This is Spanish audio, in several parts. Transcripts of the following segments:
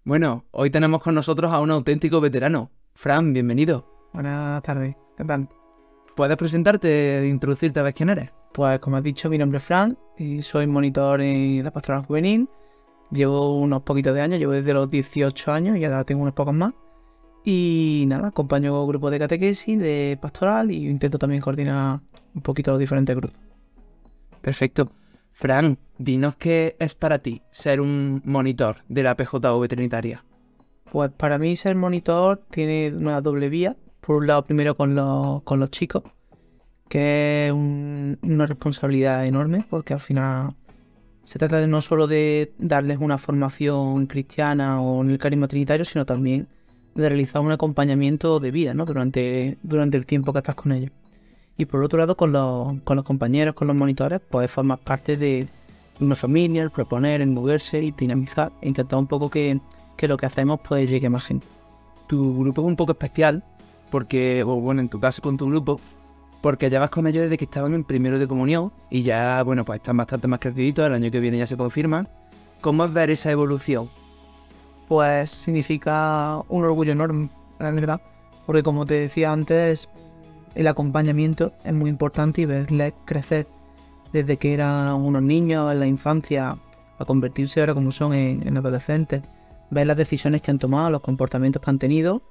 Bueno, hoy tenemos con nosotros a un auténtico veterano. Fran, bienvenido. Buenas tardes, ¿qué tal? ¿Puedes presentarte e introducirte a ver quién eres? Pues como has dicho, mi nombre es Fran y soy monitor en la pastoral juvenil. Llevo unos poquitos de años, llevo desde los 18 años y ahora tengo unos pocos más. Y nada, acompaño grupos de catequesis, de pastoral y intento también coordinar un poquito los diferentes grupos. Perfecto. Fran, dinos qué es para ti ser un monitor de la PJV Trinitaria. Pues para mí ser monitor tiene una doble vía. Por un lado, primero con los chicos, que es una responsabilidad enorme porque al final se trata de no solo de darles una formación cristiana o en el carisma trinitario, sino también de realizar un acompañamiento de vida, ¿no? Durante el tiempo que estás con ellos. Y por otro lado, con los compañeros, con los monitores, pues formas parte de una familia, el proponer, el moverse y dinamizar, e intentar un poco que lo que hacemos pues llegue a más gente. Tu grupo es un poco especial porque, o bueno, en tu caso con tu grupo, porque llevas con ellos desde que estaban en primero de comunión y ya, bueno, pues están bastante más creciditos, el año que viene ya se confirman. ¿Cómo es ver esa evolución? Pues significa un orgullo enorme, la verdad, porque como te decía antes, el acompañamiento es muy importante y verles crecer desde que eran unos niños en la infancia a convertirse ahora como son en adolescentes, ver las decisiones que han tomado, los comportamientos que han tenido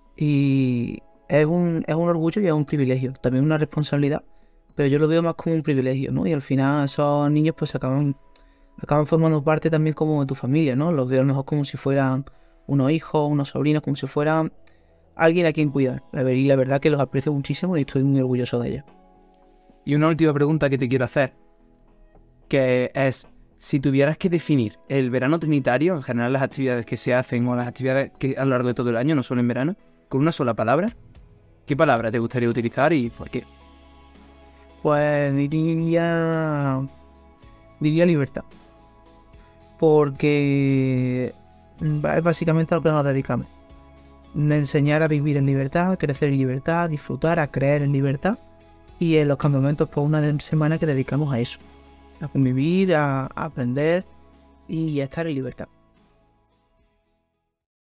y es un orgullo y es un privilegio, también una responsabilidad, pero yo lo veo más como un privilegio, ¿no? Y al final esos niños pues acaban formando parte también como de tu familia, ¿no? Los veo a lo mejor como si fueran unos hijos, unos sobrinos, como si fueran alguien a quien cuidar. Y la verdad que los aprecio muchísimo y estoy muy orgulloso de ellos. Y una última pregunta que te quiero hacer, que es, si tuvieras que definir el verano trinitario, en general las actividades que se hacen o las actividades que a lo largo de todo el año, no solo en verano, con una sola palabra, ¿qué palabra te gustaría utilizar y por qué? Pues diría libertad. Porque es básicamente a lo que nos dedicamos. Enseñar a vivir en libertad, a crecer en libertad, a disfrutar, a creer en libertad. Y en los campamentos, pues una semana que dedicamos a eso. A convivir, a aprender y a estar en libertad.